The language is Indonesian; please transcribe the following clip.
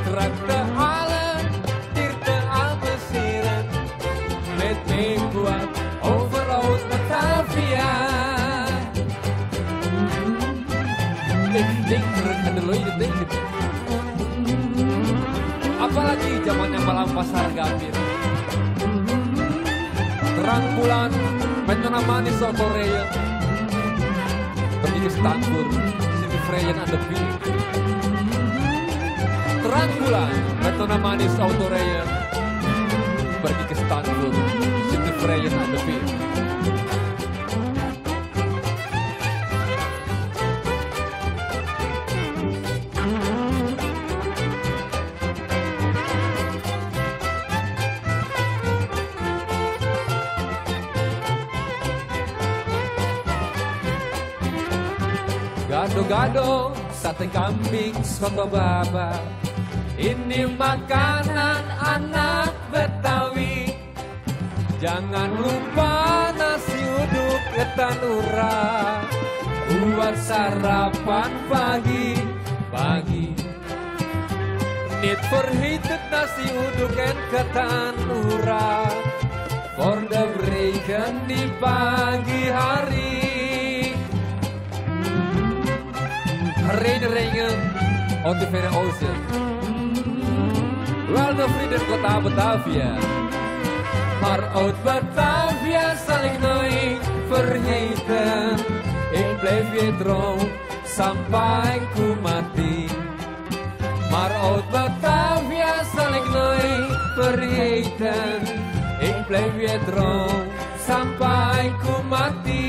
Drak de Allen, hier de Amerseren. Met meebuat over oud Batavia. Ik denk terug aan de leuke dingen. Apalagi zamannya malam pasar gambir. Terang bulan, metona manis Korea. Pergi ke Stanford, Siti Freyen aan de Pier. Terang bulan, metona manis Korea. Pergi ke Stanford, Siti Freyen aan de Pier. Gado-gado, sate kambing, soto baba. Ini makanan anak Betawi. Jangan lupa nasi uduk ketan ura. Buat sarapan pagi-pagi. Niet vergeten nasi uduk en ketan ura. Voor de regen di pagi hari. Herinneringen uit de Verre Oosten. Wel de vrienden kota Batavia. Maar uit Batavia zal ik nooit vergeten. Ik blijf je trouw sampai ku mati. Maar uit Batavia zal ik nooit vergeten. Ik blijf je trouw sampai ku mati.